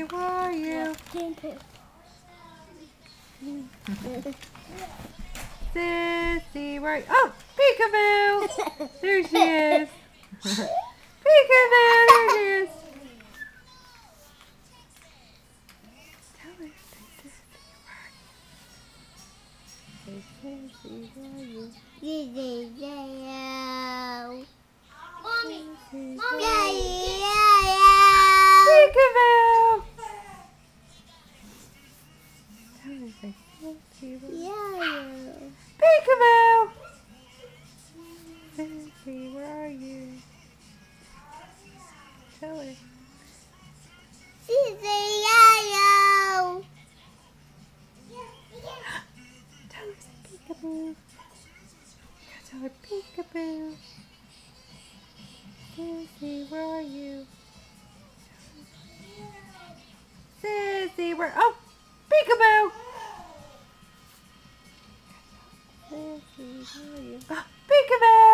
Sissy, where are you? Sissy, where are you? Oh, peekaboo! There she is. Peekaboo, there she is. Tell her, Sissy, where are you? Peekaboo! Tell her, Sissy, Peekaboo! Sissy, where are you? Tell her. Tell her peekaboo. Tell her peekaboo. Sissy, where are you? Sissy, where? Oh, peekaboo. Sissy, where are you? Oh, peekaboo.